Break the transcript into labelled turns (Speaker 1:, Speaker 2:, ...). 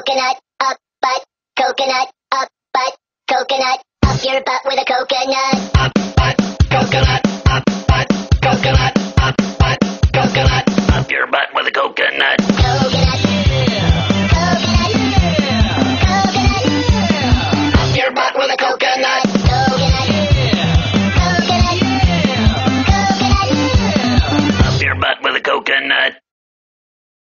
Speaker 1: coconut, up butt, coconut, up butt, coconut, up your butt with a coconut.